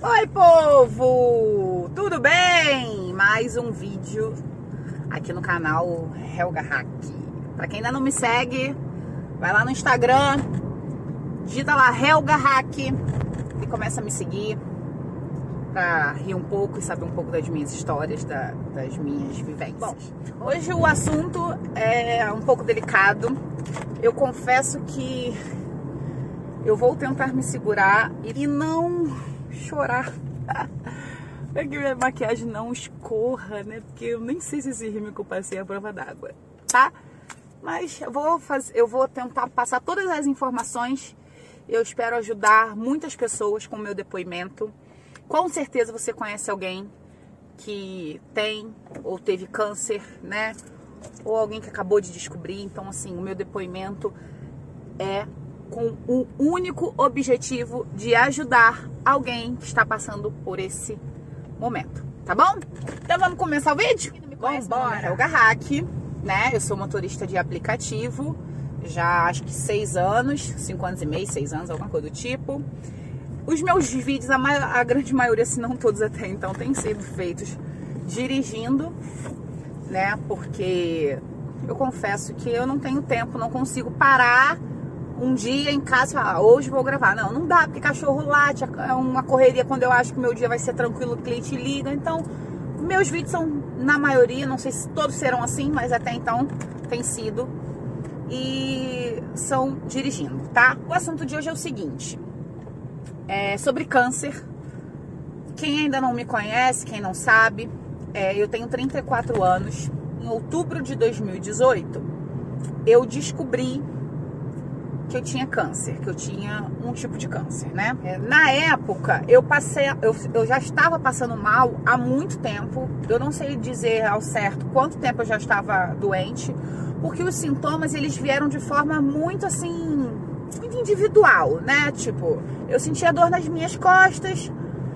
Oi, povo! Tudo bem? Mais um vídeo aqui no canal Helga Hack. Pra quem ainda não me segue, vai lá no Instagram, digita lá Helga Hack e começa a me seguir pra rir um pouco e saber um pouco das minhas histórias, das minhas vivências. Bom, hoje o assunto é um pouco delicado. Eu confesso que eu vou tentar me segurar e não chorar para que minha maquiagem não escorra, né? Porque eu nem sei se esse rímel que eu passei é a prova d'água, tá? Mas eu vou tentar passar todas as informações. Eu espero ajudar muitas pessoas com o meu depoimento. Com certeza você conhece alguém que tem ou teve câncer, né? Ou alguém que acabou de descobrir. Então, assim, o meu depoimento é com o único objetivo de ajudar alguém que está passando por esse momento, tá bom? Então vamos começar o vídeo? Vamos embora. Helga Hack, né? Eu sou motorista de aplicativo, já acho que 6 anos, 5 anos e meio, 6 anos, alguma coisa do tipo. Os meus vídeos, a grande maioria, se não todos até então, têm sido feitos dirigindo, né? Porque eu confesso que eu não tenho tempo, não consigo parar um dia em casa e falar, hoje vou gravar. Não dá, porque cachorro late, é uma correria quando eu acho que o meu dia vai ser tranquilo, o cliente liga. Então, meus vídeos são, na maioria, não sei se todos serão assim, mas até então tem sido. E são dirigindo, tá? O assunto de hoje é o seguinte, é sobre câncer. Quem ainda não me conhece, quem não sabe, eu tenho 34 anos. Em outubro de 2018, eu descobri que eu tinha câncer, que eu tinha um tipo de câncer, né? Na época, eu já estava passando mal há muito tempo. Eu não sei dizer ao certo quanto tempo eu já estava doente, porque os sintomas, eles vieram de forma muito assim, muito individual, né? Tipo, eu sentia dor nas minhas costas,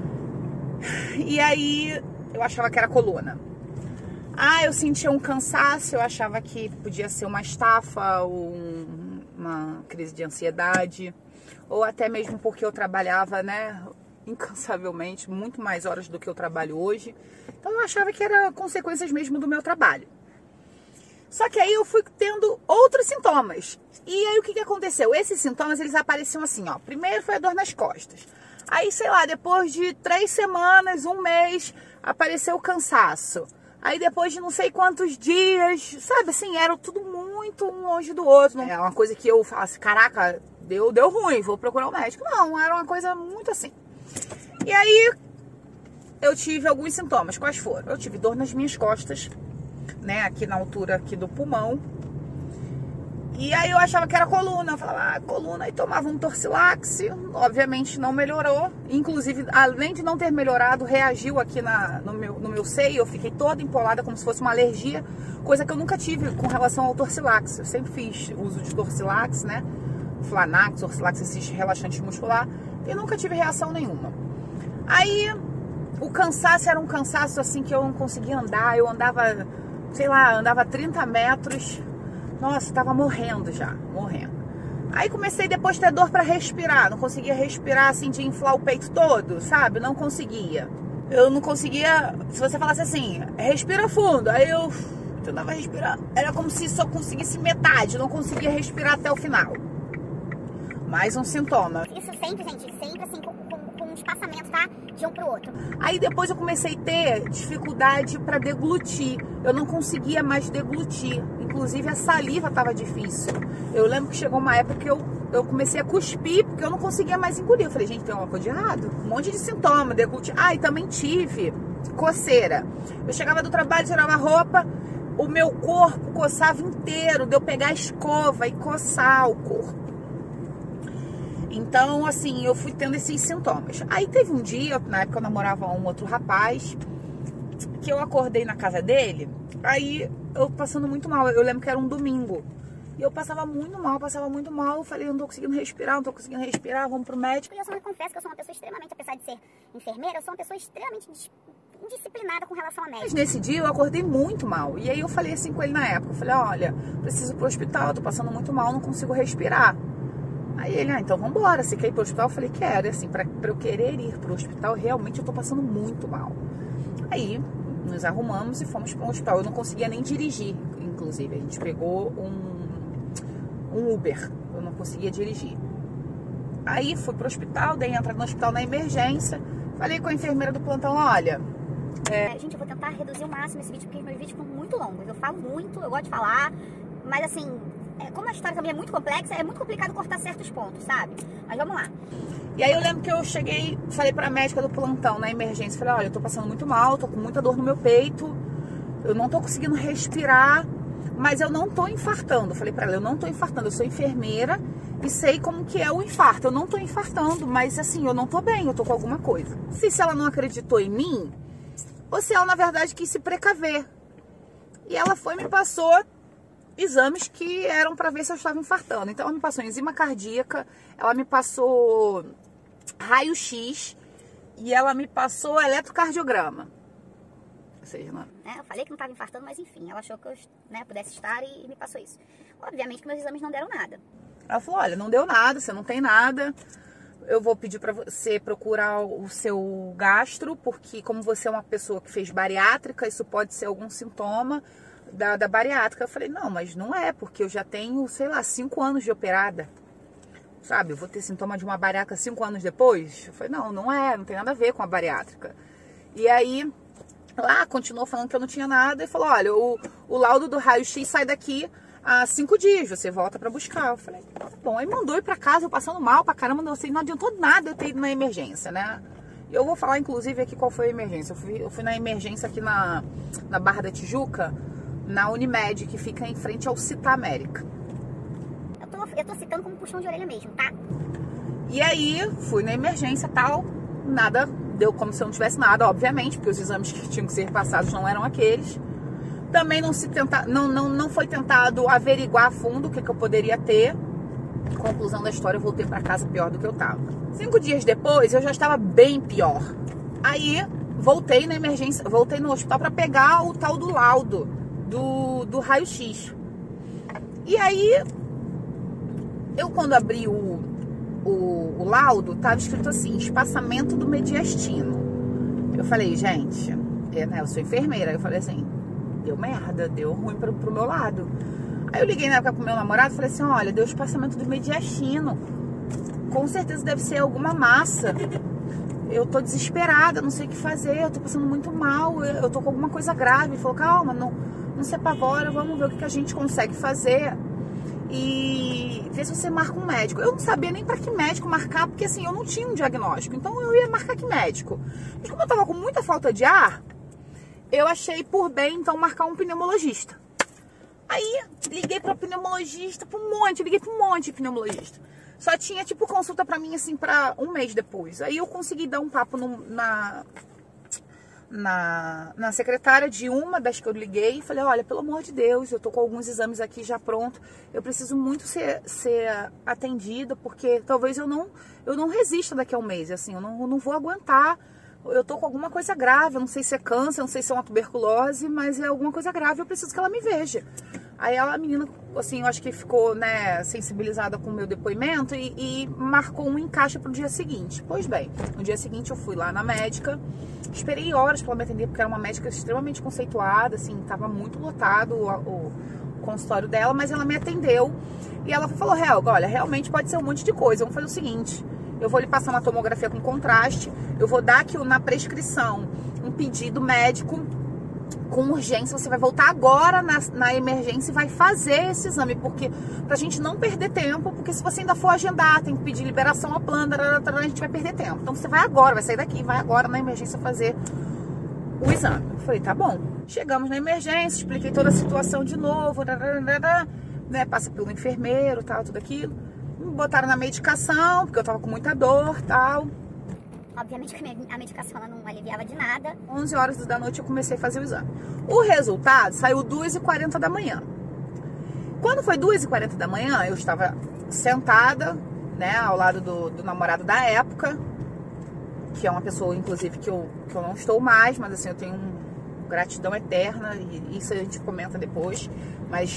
e aí eu achava que era coluna. Eu sentia um cansaço, eu achava que podia ser uma estafa ou uma crise de ansiedade, ou até mesmo porque eu trabalhava, né, incansavelmente, muito mais horas do que eu trabalho hoje. Então eu achava que era consequências mesmo do meu trabalho. Só que aí eu fui tendo outros sintomas. E aí o que aconteceu? Esses sintomas, eles apareciam assim, ó. Primeiro foi a dor nas costas. Aí, sei lá, depois de 3 semanas, 1 mês, apareceu o cansaço. Aí depois de não sei quantos dias, sabe assim, era tudo muito um longe do outro. Não é uma coisa que eu falasse, caraca, deu ruim, vou procurar um médico. Não, era uma coisa muito assim. E aí eu tive alguns sintomas. Quais foram? Eu tive dor nas minhas costas, né, aqui na altura aqui do pulmão. E aí eu achava que era coluna, eu falava, coluna, e tomava um Torcilax, obviamente não melhorou, inclusive, além de não ter melhorado, reagiu aqui no meu seio, eu fiquei toda empolada como se fosse uma alergia, coisa que eu nunca tive com relação ao Torcilax. Eu sempre fiz uso de Torcilax, né, Flanax, Torcilax, esses relaxantes muscular, e nunca tive reação nenhuma. Aí, o cansaço era um cansaço assim que eu não conseguia andar, eu andava, sei lá, andava 30 metros... Nossa, tava morrendo já, morrendo. Aí comecei depois a ter dor pra respirar. Não conseguia respirar assim, de inflar o peito todo, sabe? Não conseguia. Eu não conseguia, se você falasse assim, respira fundo. Aí eu tentava respirar. Era como se só conseguisse metade, não conseguia respirar até o final. Mais um sintoma. Isso sempre, gente, sempre assim, com um espaçamento, tá? De um pro outro. Aí depois eu comecei a ter dificuldade pra deglutir. Eu não conseguia mais deglutir. Inclusive a saliva estava difícil. Eu lembro que chegou uma época que eu comecei a cuspir, porque eu não conseguia mais engolir. Eu falei, gente, tem alguma coisa de errado? Um monte de sintoma, deglutir. E também tive coceira. Eu chegava do trabalho, tirava a roupa, o meu corpo coçava inteiro, de eu pegar a escova e coçar o corpo. Então, assim, eu fui tendo esses sintomas. Aí teve um dia, na época eu namorava um outro rapaz, que eu acordei na casa dele, aí eu passando muito mal, eu lembro que era um domingo, e eu passava muito mal, eu falei, eu não tô conseguindo respirar, vamos pro médico. E eu confesso que eu sou uma pessoa extremamente, apesar de ser enfermeira, eu sou uma pessoa extremamente indisciplinada com relação a médico. Mas nesse dia eu acordei muito mal, e aí eu falei assim com ele na época, eu falei, olha, preciso ir pro hospital, eu tô passando muito mal, não consigo respirar. Aí ele, então vambora, você quer ir pro hospital? Eu falei, quero. E assim, pra eu querer ir pro hospital, realmente eu tô passando muito mal. Aí, nos arrumamos e fomos pro hospital. Eu não conseguia nem dirigir, inclusive. A gente pegou um Uber. Eu não conseguia dirigir. Aí, fui pro hospital, dei entrada no hospital na emergência. Falei com a enfermeira do plantão, olha... Gente, eu vou tentar reduzir o máximo esse vídeo, porque meus vídeos ficam muito longos. Eu falo muito, eu gosto de falar, mas assim... como a história também é muito complexa, é muito complicado cortar certos pontos, sabe? Mas vamos lá. E aí eu lembro que eu cheguei, falei pra médica do plantão na emergência, falei, olha, eu tô passando muito mal, tô com muita dor no meu peito, eu não tô conseguindo respirar, mas eu não tô infartando. Falei pra ela, eu não tô infartando, eu sou enfermeira e sei como que é o infarto. Eu não tô infartando, mas assim, eu não tô bem, eu tô com alguma coisa. Não sei se ela não acreditou em mim, ou se ela na verdade quis se precaver. E ela foi e me passou exames que eram para ver se eu estava infartando. Então ela me passou enzima cardíaca, ela me passou raio-x e ela me passou eletrocardiograma. Ou seja, não... eu falei que não estava infartando, mas enfim, ela achou que eu pudesse estar e me passou isso. Obviamente que meus exames não deram nada. Ela falou, olha, não deu nada, você não tem nada. Eu vou pedir para você procurar o seu gastro, porque como você é uma pessoa que fez bariátrica, isso pode ser algum sintoma da bariátrica. Eu falei, não, mas não é, porque eu já tenho, sei lá, 5 anos de operada. Sabe, eu vou ter sintoma de uma bariátrica 5 anos depois? Eu falei, não é, não tem nada a ver com a bariátrica. E aí, lá, continuou falando que eu não tinha nada e falou, olha, o laudo do raio-x sai daqui há 5 dias, você volta pra buscar. Eu falei, tá bom. Aí mandou ir pra casa, eu passando mal pra caramba, não adiantou nada eu ter ido na emergência, né? E eu vou falar, inclusive, aqui qual foi a emergência. Eu fui na emergência aqui na Barra da Tijuca, na Unimed, que fica em frente ao Citar América. Eu tô citando como puxão de orelha mesmo, tá? E aí, fui na emergência e tal, nada, deu como se eu não tivesse nada, obviamente, porque os exames que tinham que ser passados não eram aqueles. Também não foi tentado averiguar a fundo o que eu poderia ter. Conclusão da história, eu voltei pra casa pior do que eu tava. 5 dias depois, eu já estava bem pior. Aí, voltei na emergência, voltei no hospital pra pegar o tal do laudo do raio-x. E aí, eu quando abri o laudo, tava escrito assim, espaçamento do mediastino. Eu falei, gente, eu sou enfermeira. Eu falei assim, deu merda, deu ruim pro meu lado. Aí eu liguei na época pro meu namorado e falei assim, olha, deu espaçamento do mediastino. Com certeza deve ser alguma massa. Eu tô desesperada, não sei o que fazer, eu tô passando muito mal, eu tô com alguma coisa grave. Ele falou, calma, não se apavora, vamos ver o que a gente consegue fazer e ver se você marca um médico. Eu não sabia nem pra que médico marcar, porque assim, eu não tinha um diagnóstico, então eu ia marcar que médico. E como eu tava com muita falta de ar, eu achei por bem, então, marcar um pneumologista. Aí, liguei pra pneumologista, liguei pra um monte de pneumologista. Só tinha, tipo, consulta pra mim, assim, pra um mês depois. Aí eu consegui dar um papo na secretária de uma das que eu liguei e falei, olha, pelo amor de Deus, eu tô com alguns exames aqui já pronto, eu preciso muito ser atendida, porque talvez eu não resista daqui a um mês, assim, eu não vou aguentar. Eu tô com alguma coisa grave, eu não sei se é câncer, eu não sei se é uma tuberculose, mas é alguma coisa grave, eu preciso que ela me veja. Aí a menina, assim, eu acho que ficou, né, sensibilizada com o meu depoimento e marcou um encaixe pro dia seguinte. Pois bem, no dia seguinte eu fui lá na médica, esperei horas pra ela me atender, porque era uma médica extremamente conceituada, assim, tava muito lotado o consultório dela, mas ela me atendeu e ela falou, Helga, olha, realmente pode ser um monte de coisa, vamos fazer o seguinte, eu vou lhe passar uma tomografia com contraste, eu vou dar aqui na prescrição um pedido médico com urgência, você vai voltar agora na emergência e vai fazer esse exame, porque pra gente não perder tempo, porque se você ainda for agendar, tem que pedir liberação ao plano, a gente vai perder tempo. Então você vai agora, vai sair daqui, vai agora na emergência fazer o exame. Eu falei, tá bom. Chegamos na emergência, expliquei toda a situação de novo, né, passa pelo enfermeiro, tal, tudo aquilo. Me botaram na medicação, porque eu tava com muita dor, tal. Obviamente que a medicação ela não aliviava de nada. 11 horas da noite eu comecei a fazer o exame. O resultado saiu 2h40 da manhã. Quando foi 2h40 da manhã, eu estava sentada, né, ao lado do namorado da época, que é uma pessoa, inclusive, que eu não estou mais, mas assim, eu tenho gratidão eterna, e isso a gente comenta depois. Mas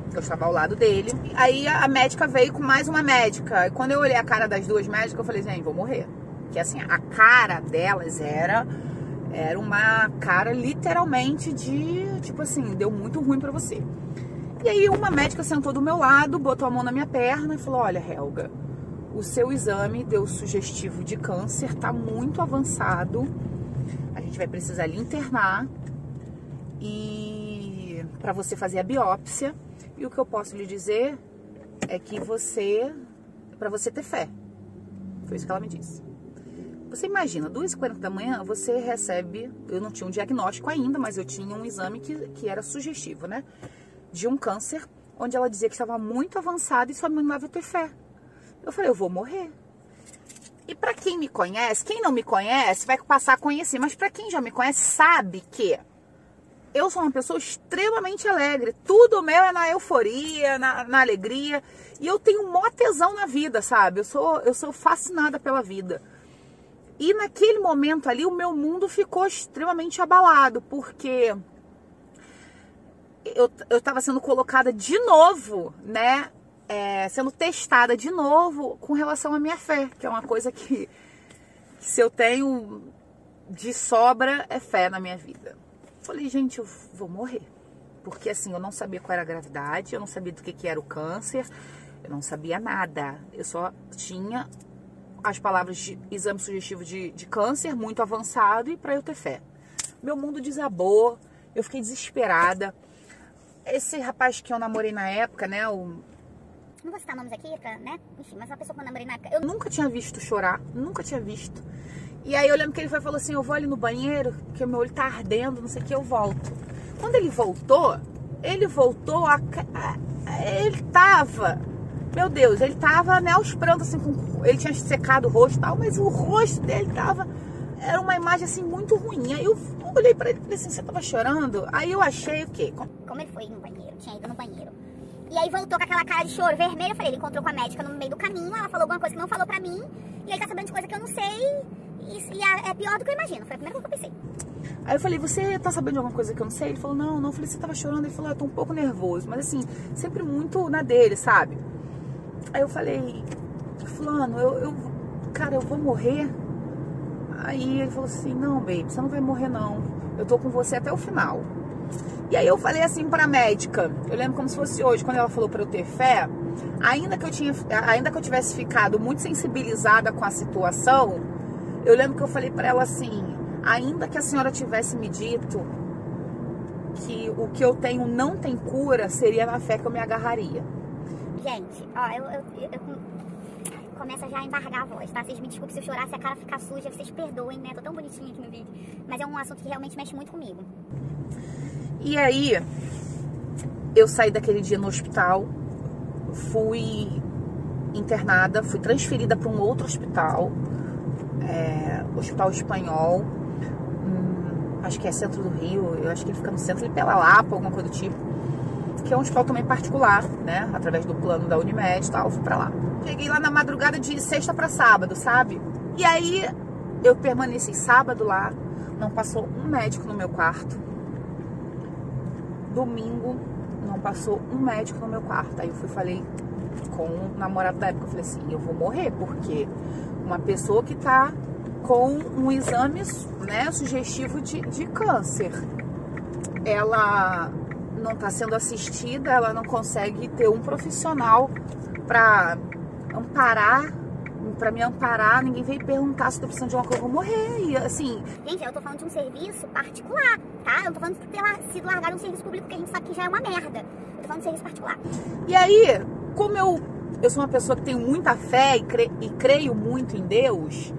Eu estava ao lado dele. Aí a médica veio com mais uma médica. E quando eu olhei a cara das duas médicas, eu falei, gente, vou morrer. Que assim, a cara delas era uma cara literalmente de, tipo assim, deu muito ruim pra você. E aí uma médica sentou do meu lado, botou a mão na minha perna e falou, olha, Helga, o seu exame deu sugestivo de câncer, tá muito avançado. A gente vai precisar lhe internar e para você fazer a biópsia. E o que eu posso lhe dizer é que para você ter fé. Foi isso que ela me disse. Você imagina, 2h40 da manhã você recebe, eu não tinha um diagnóstico ainda, mas eu tinha um exame que era sugestivo, né? De um câncer, onde ela dizia que estava muito avançado e só me mandava ter fé. Eu falei, eu vou morrer. E pra quem me conhece, quem não me conhece vai passar a conhecer, mas pra quem já me conhece sabe que eu sou uma pessoa extremamente alegre. Tudo meu é na euforia, na alegria. E eu tenho um maior tesão na vida, sabe? Eu sou fascinada pela vida. E naquele momento ali, o meu mundo ficou extremamente abalado, porque eu estava sendo colocada de novo, né? Sendo testada de novo com relação à minha fé, que é uma coisa que se eu tenho de sobra, é fé na minha vida. Falei, gente, eu vou morrer. Porque assim, eu não sabia qual era a gravidade, eu não sabia do que era o câncer, eu não sabia nada. Eu só tinha as palavras de exame sugestivo de câncer muito avançado e para eu ter fé. Meu mundo desabou, eu fiquei desesperada. Esse rapaz que eu namorei na época, né, não vou citar nomes aqui, né? Enfim, mas uma pessoa que eu namorei na época... Eu nunca tinha visto chorar, nunca tinha visto. E aí eu lembro que ele falou assim, eu vou ali no banheiro, porque meu olho tá ardendo, não sei o que, eu volto. Quando ele voltou, ele tava, meu Deus, ele tava, né, aos prantos, assim, ele tinha secado o rosto e tal, mas o rosto dele era uma imagem, assim, muito ruim. Aí eu olhei pra ele e falei assim, você tava chorando? Aí eu achei o quê? Como ele foi no banheiro, tinha ido no banheiro. E aí voltou com aquela cara de choro vermelha, eu falei, ele encontrou com a médica no meio do caminho, ela falou alguma coisa que não falou pra mim, e ele tá sabendo de coisa que eu não sei, e é pior do que eu imagino, foi a primeira coisa que eu pensei. Aí eu falei, você tá sabendo de alguma coisa que eu não sei? Ele falou, não. Eu falei, você tava chorando? Ele falou, eu tô um pouco nervoso, mas assim, sempre muito na dele, sabe? Aí eu falei, fulano, cara, eu vou morrer? Aí ele falou assim, não, baby, você não vai morrer não, eu tô com você até o final. E aí eu falei assim pra médica, eu lembro como se fosse hoje, quando ela falou pra eu ter fé, ainda que eu tivesse ficado muito sensibilizada com a situação, eu lembro que eu falei pra ela assim, ainda que a senhora tivesse me dito que o que eu tenho não tem cura, seria na fé que eu me agarraria. Gente, ó, eu começo já a embargar a voz, tá? Vocês me desculpem se eu chorar, se a cara ficar suja, vocês perdoem, né? Tô tão bonitinha aqui no vídeo. Mas é um assunto que realmente mexe muito comigo. E aí, eu saí daquele dia no hospital, fui internada, fui transferida para um outro hospital, hospital espanhol, acho que é centro do Rio, eu acho que ele fica no centro de Pela Lapa, alguma coisa do tipo, que é um hospital também particular, né, através do plano da Unimed e tal, fui pra lá. Cheguei lá na madrugada de sexta pra sábado, sabe? E aí, eu permaneci sábado lá, não passou um médico no meu quarto. Domingo, não passou um médico no meu quarto. Aí eu falei com o namorado da época, eu falei assim, eu vou morrer, porque uma pessoa que tá com um exame, né, sugestivo de câncer, ela não tá sendo assistida, ela não consegue ter um profissional pra me amparar, ninguém veio perguntar se eu tô precisando de uma coisa, eu vou morrer, e assim... Gente, eu tô falando de um serviço particular, tá? Eu não tô falando de ter sido largado um serviço público, que a gente sabe que já é uma merda. Eu tô falando de serviço particular. E aí, como eu sou uma pessoa que tenho muita fé e creio muito em Deus,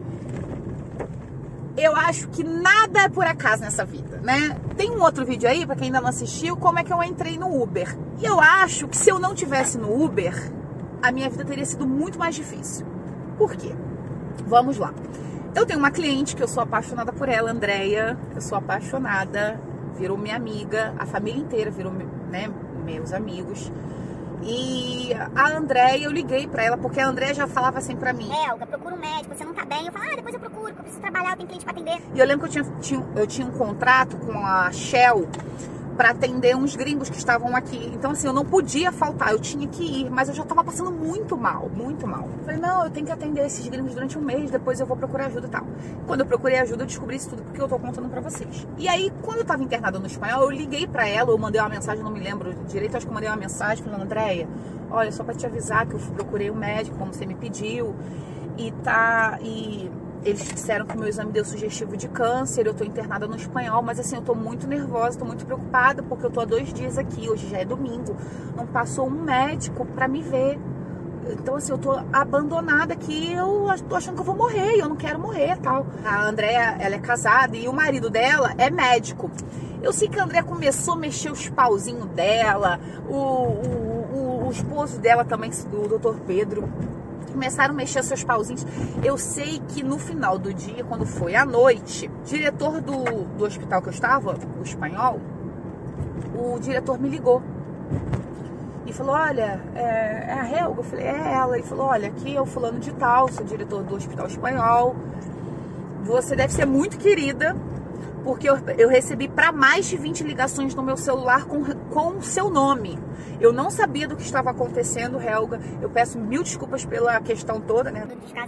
eu acho que nada é por acaso nessa vida, né? Tem um outro vídeo aí, pra quem ainda não assistiu, como é que eu entrei no Uber. E eu acho que se eu não tivesse no Uber, a minha vida teria sido muito mais difícil. Por quê? Vamos lá. Eu tenho uma cliente que eu sou apaixonada por ela, Andréia. Eu sou apaixonada, virou minha amiga, a família inteira virou, né, meus amigos. E a Andréia, eu liguei pra ela, porque a Andréia já falava assim pra mim, Helga, procura um médico, você não tá bem. Eu falo, depois eu procuro, porque eu preciso trabalhar, eu tenho cliente pra atender. E eu lembro que eu tinha um contrato com a Shell para atender uns gringos que estavam aqui. Então, assim, eu não podia faltar, eu tinha que ir, mas eu já tava passando muito mal, muito mal. Falei, não, eu tenho que atender esses gringos durante um mês, depois eu vou procurar ajuda e tal. Quando eu procurei ajuda, eu descobri isso tudo porque eu tô contando pra vocês. E aí, quando eu tava internada no espanhol, eu liguei pra ela, eu mandei uma mensagem, não me lembro direito, acho que eu mandei uma mensagem falando, Andréia, olha, só pra te avisar que eu procurei um médico, como você me pediu, e eles disseram que o meu exame deu sugestivo de câncer, eu tô internada no espanhol, mas assim, eu tô muito nervosa, tô muito preocupada, porque eu tô há 2 dias aqui, hoje já é domingo, não passou um médico pra me ver. Então assim, eu tô abandonada aqui, eu tô achando que eu vou morrer, eu não quero morrer e tal. A Andréia, ela é casada e o marido dela é médico. Eu sei que a Andréia começou a mexer os pauzinhos dela, o esposo dela também, o Dr. Pedro, começaram a mexer seus pauzinhos. Eu sei que no final do dia, quando foi à noite, o diretor do hospital que eu estava, o espanhol, o diretor me ligou e falou, olha, é a Helga? Eu falei, é ela. Ele falou, olha, aqui é o fulano de tal, sou diretor do hospital espanhol, você deve ser muito querida, porque eu recebi para mais de 20 ligações no meu celular com o seu nome. Eu não sabia do que estava acontecendo, Helga. Eu peço 1000 desculpas pela questão toda, né?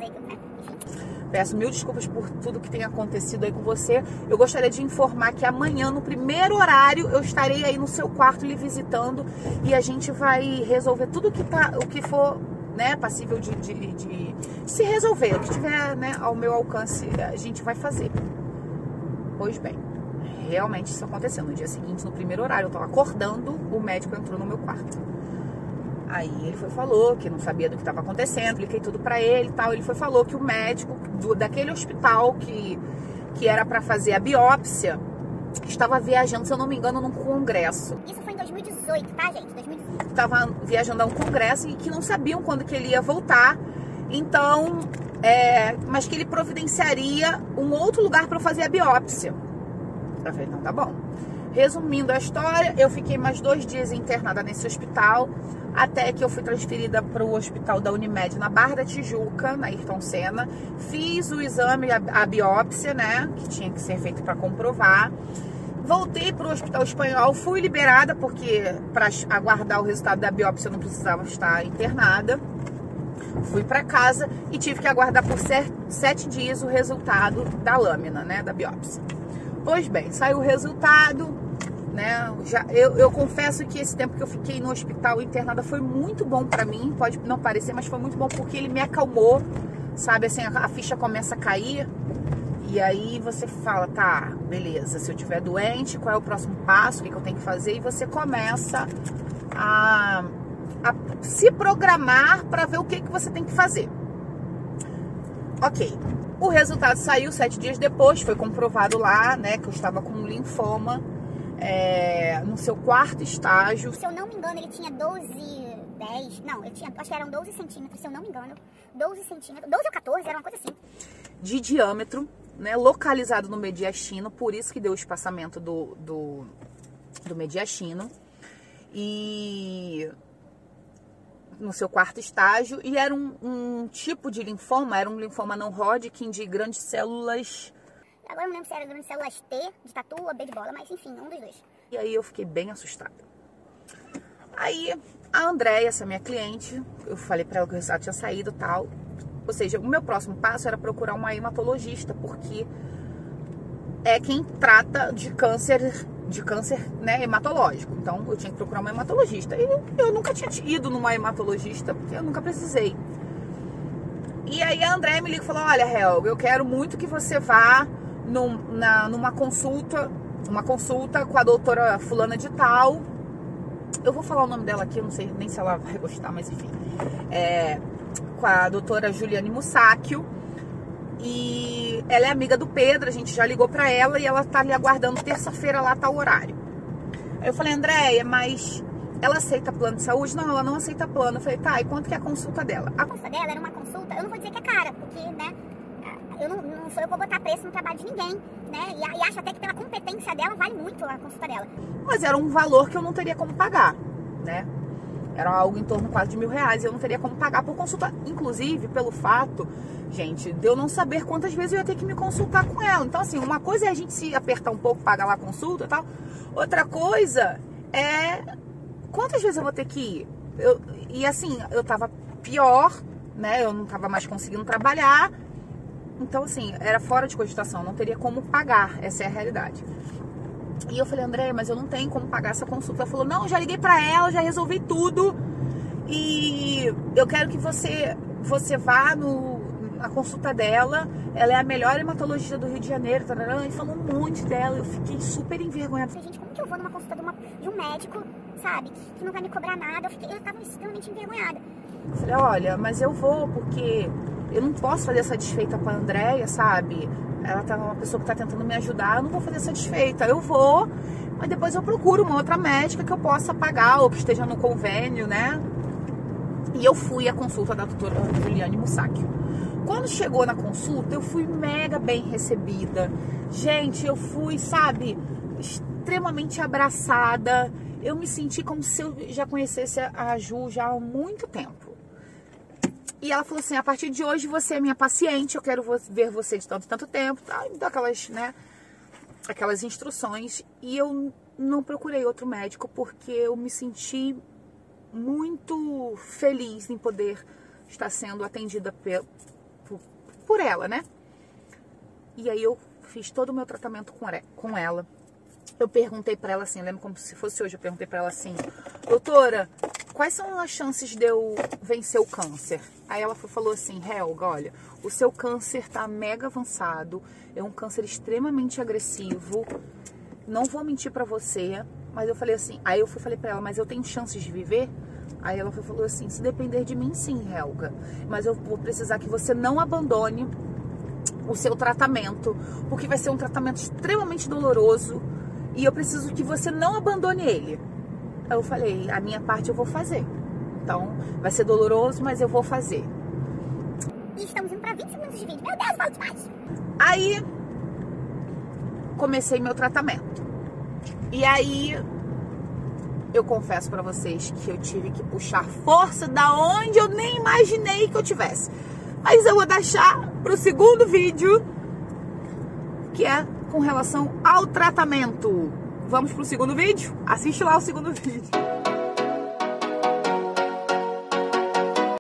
Peço 1000 desculpas por tudo que tem acontecido aí com você. Eu gostaria de informar que amanhã, no primeiro horário, eu estarei aí no seu quarto lhe visitando e a gente vai resolver tudo o que for, né, passível de se resolver. O que tiver, né, ao meu alcance, a gente vai fazer. Pois bem, realmente isso aconteceu. No dia seguinte, no primeiro horário, eu tava acordando, o médico entrou no meu quarto. Aí ele falou que não sabia do que estava acontecendo, expliquei tudo pra ele e tal. Ele falou que o médico daquele hospital que era pra fazer a biópsia estava viajando, se eu não me engano, num congresso. Isso foi em 2018, tá, gente? 2018. Estava viajando a um congresso e que não sabiam quando que ele ia voltar. Então, mas que ele providenciaria um outro lugar para eu fazer a biópsia. Eu falei, não, tá bom. Resumindo a história, eu fiquei mais 2 dias internada nesse hospital, até que eu fui transferida para o hospital da Unimed na Barra da Tijuca, na Ayrton Senna. Fiz o exame, a biópsia, né, que tinha que ser feito para comprovar. Voltei para o hospital espanhol, fui liberada, porque para aguardar o resultado da biópsia eu não precisava estar internada. Fui para casa e tive que aguardar por 7 dias o resultado da lâmina, né, da biópsia. Pois bem, saiu o resultado, né? Eu confesso que esse tempo que eu fiquei no hospital internada foi muito bom para mim, pode não parecer, mas foi muito bom porque ele me acalmou, sabe? Assim, a ficha começa a cair e aí você fala, tá, beleza, se eu estiver doente, qual é o próximo passo, o que eu tenho que fazer? E você começa a se programar para ver o que você tem que fazer. Ok, o resultado saiu 7 dias depois, foi comprovado lá, né, que eu estava com um linfoma no seu 4º estágio. Se eu não me engano, ele tinha 10, não, ele tinha, acho que eram 12 centímetros, se eu não me engano, 12 centímetros, 12 ou 14, era uma coisa assim. De diâmetro, né, localizado no mediastino, por isso que deu o espaçamento do mediastino. E no seu 4º estágio, e era um tipo de linfoma, era um linfoma não Hodgkin de grandes células. Agora eu não lembro se era grandes células T, de tatu ou B de bola, mas enfim, um dos dois. E aí eu fiquei bem assustada. Aí a Andréia, essa minha cliente, eu falei pra ela que o resultado tinha saído e tal. Ou seja, o meu próximo passo era procurar uma hematologista, porque é quem trata de câncer, né, hematológico. Então eu tinha que procurar uma hematologista. E eu nunca tinha ido numa hematologista, porque eu nunca precisei. E aí a Andréia me liga e falou, olha, Helga, eu quero muito que você vá numa consulta com a doutora fulana de tal. Eu vou falar o nome dela aqui, eu não sei nem se ela vai gostar, mas enfim. Com a doutora Juliane Mussáquio. E ela é amiga do Pedro, a gente já ligou pra ela e ela tá ali aguardando terça-feira lá, tá o horário. Aí eu falei, Andréia, mas ela aceita plano de saúde? Não, ela não aceita plano. Eu falei, tá, e quanto que é a consulta dela? A consulta dela era uma consulta, eu não vou dizer que é cara, porque, né, não sou eu que vou botar preço no trabalho de ninguém, né, e acho até que pela competência dela vale muito a consulta dela. Mas era um valor que eu não teria como pagar, né? Era algo em torno quase de R$1.000. Eu não teria como pagar por consulta. Inclusive, pelo fato, gente, de eu não saber quantas vezes eu ia ter que me consultar com ela. Então, assim, uma coisa é a gente se apertar um pouco, pagar lá a consulta e tal. Outra coisa é quantas vezes eu vou ter que ir. E assim, eu tava pior, né? Eu não tava mais conseguindo trabalhar. Então, assim, era fora de cogitação. Não teria como pagar. Essa é a realidade. E eu falei, André, mas eu não tenho como pagar essa consulta. Ela falou, não, já liguei pra ela, já resolvi tudo. E eu quero que você vá na consulta dela. Ela é a melhor hematologista do Rio de Janeiro. Tarará, e falou um monte dela. Eu fiquei super envergonhada. Gente, como que eu vou numa consulta de um médico, sabe, que não vai me cobrar nada? Eu tava extremamente envergonhada. Eu falei, olha, mas eu vou porque eu não posso fazer essa desfeita pra Andréia, sabe? Ela tá uma pessoa que tá tentando me ajudar, eu não vou fazer essa desfeita. Eu vou, mas depois eu procuro uma outra médica que eu possa pagar ou que esteja no convênio, né? E eu fui à consulta da doutora Juliane Musacchio. Quando chegou na consulta, eu fui mega bem recebida. Gente, eu fui, sabe, extremamente abraçada. Eu me senti como se eu já conhecesse a Ju já há muito tempo. E ela falou assim, a partir de hoje você é minha paciente, eu quero ver você de tanto tempo, tá? Me deu aquelas, né, aquelas instruções. E eu não procurei outro médico porque eu me senti muito feliz em poder estar sendo atendida por ela, né? E aí eu fiz todo o meu tratamento com ela. Eu perguntei pra ela assim, eu lembro como se fosse hoje, eu perguntei pra ela assim, doutora, quais são as chances de eu vencer o câncer? Aí ela falou assim, Helga, olha, o seu câncer tá mega avançado, é um câncer extremamente agressivo, não vou mentir pra você, mas eu falei assim, aí eu falei pra ela, mas eu tenho chances de viver? Aí ela falou assim, se depender de mim sim, Helga, mas eu vou precisar que você não abandone o seu tratamento, porque vai ser um tratamento extremamente doloroso e eu preciso que você não abandone ele. Aí eu falei, a minha parte eu vou fazer. Então, vai ser doloroso, mas eu vou fazer. E estamos indo pra 20 segundos de vídeo. Meu Deus, falo demais. Aí, comecei meu tratamento. E aí, eu confesso pra vocês que eu tive que puxar força da onde eu nem imaginei que eu tivesse. Mas eu vou deixar pro segundo vídeo, que é com relação ao tratamento. Vamos pro segundo vídeo? Assiste lá o segundo vídeo.